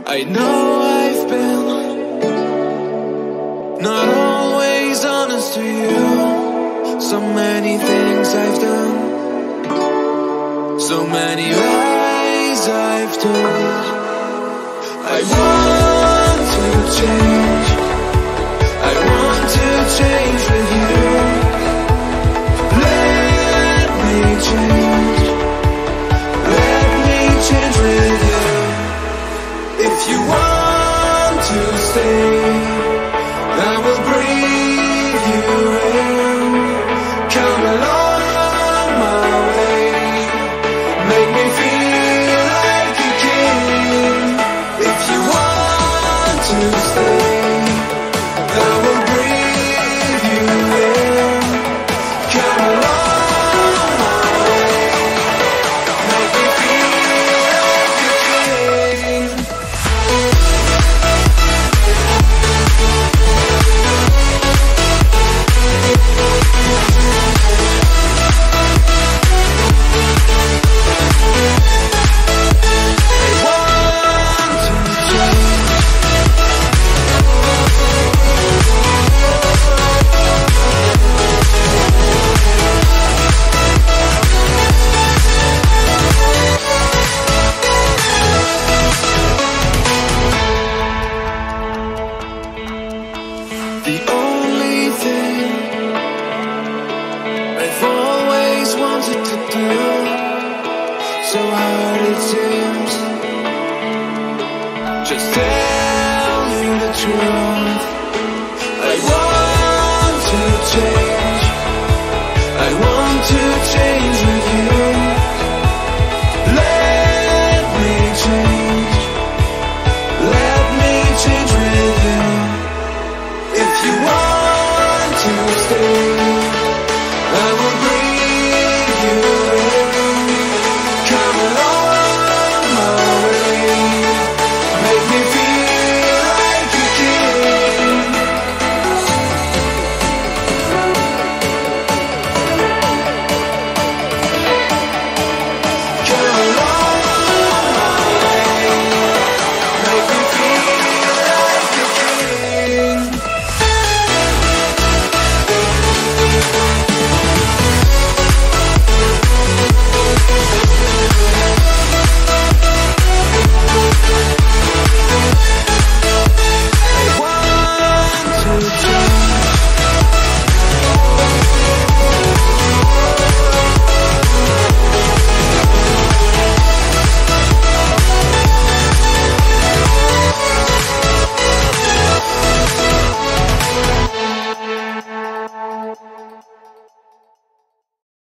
I know I've been not always honest to you. So many things I've done, so many lies I've told. I want to change, I want to change with you. Let me change, let me change with you. If you want to stay, I will breathe you in. Come along my way, make me feel like a king. If you want to stay, I will breathe you in. Come along my way, make me feel like a king. The only thing I've always wanted to do, so hard it seems, just tell you the truth.